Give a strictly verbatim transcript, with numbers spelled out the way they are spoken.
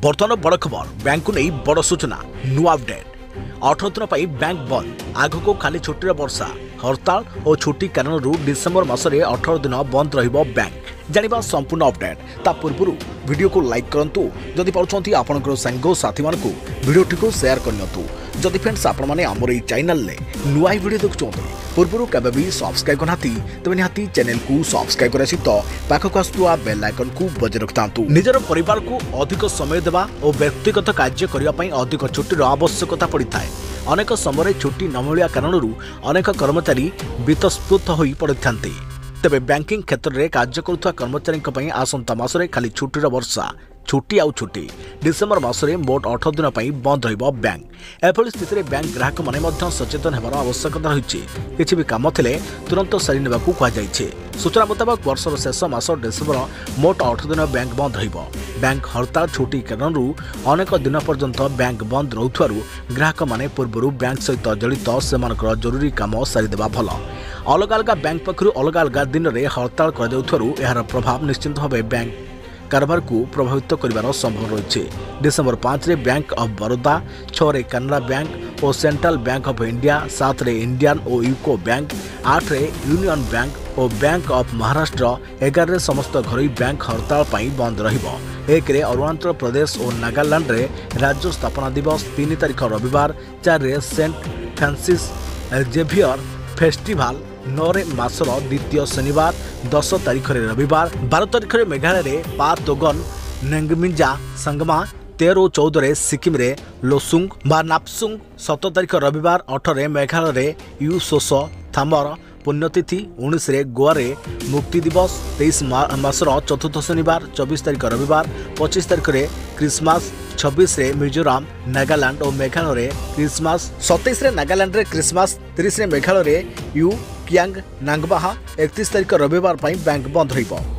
बर्तमान बड़ खबर बैंक को नहीं बड़ सूचना नुआ अपडेट अठर दिन पर बैंक बंद आग को खाली छुट्टी वर्षा हड़ताल और छुट्टी कारण डिसेम्बर मासरे अठर दिन बंद रहिबो बैंक जानिबा संपूर्ण अपडेट ता पूर्व वीडियो को लाइक करंतु जदि पाउछंती आपनकर संग साथी मानकु वीडियो को शेयर करनियंतु जदि फ्रेंड्स आपण माने हमर ई चैनल ले नुआ वीडियो देखुछंती पूर्व केबे भी सब्सक्राइब करनाती तबे निहाती चैनल को सब्सक्राइब करे सहित पाखक आसुआ बेल आइकन को बजाय रखतांतु निजर परिवार को अधिक समय देबा और व्यक्तिगत कार्य करिया पई अधिक छुट्टीर आवश्यकता पड़िथाय अनेक समय छुट्टी न मिलिया कारणरू अनेक कर्मचारी वितस्पृत होई पड़िथांती तेबे बैंकिंग क्षेत्र में कार्य करुवा कर्मचारी आसंता मासरे खाली छुट्टीर वर्षा छुट्टी आउ छुट्टी डिसेम्बर मासरे मोट अठर दिन पर बंद रहिबो बैंक एभली स्थिति में बैंक ग्राहक माने मध्य सचेतन हेबार आवश्यकता रही किछि भी काम थिले तुरंत सारी नेबाकू कहा जायछि सूचना मुताबक वर्षर शेष मास डिसेम्बर मोट अठर दिन बैंक बंद रहिबो बैंक हड़ताल छुट्टी कारणरू अनेक दिन पर्यंत बैंक बंद रहुथारु ग्राहक माने पूर्व बैंक सहित जड़ित सेमानकर जरूरी काम सारी देबा भल अलग अलग बैंक पक्षरु अलग अलग दिन में हड़ताल कर प्रभाव निश्चित भाव बैंक कारबार को प्रभावित कर संभव रही डिसेम्बर पाँच रे बैंक ऑफ बड़ौदा छः कानरा बैंक और सेंट्रल बैंक ऑफ इंडिया सात रे इंडियन और यूको बैंक आठ रे यूनियन बैंक और बैंक ऑफ महाराष्ट्र एगार रे समस्त घरोई बैंक हड़ताल पाई बंद रहिबो एक रे अरुणाचल प्रदेश और नागालैंड रे राज्य स्थापना दिवस तीन तारिख रविवार चार रे सेंट फ्रांसिस जेवियर फेस्टिवल नौ मासर द्वितीय शनिवार दस तारिख रे रविवार बारह तारिख रे मेघालय रे पातोगन नेंगमिंजा संगमा तेरह और चौदह रे सिक्किम रे लोसुंग बा नापसुंग सत्रह तारिख रविवार अठारह मेघालय रे यूसोस थामर पुण्यतिथि उन्नीस रे गोवा रे मुक्ति दिवस तेईस मासर चतुर्थ शनिवार चौबीस तारिख रविवार पच्चीस तारिख रे क्रिसमस छब्बीस रे मिजोराम नागालैंड और मेघालय रे क्रिसमस सत्ताईस रे नागालैंड रे क्रिसमस तीस रे मेघालय रे यू कियांग नांगबाहा इकतीस तारिख रविवार बैंक बंद रहिबो।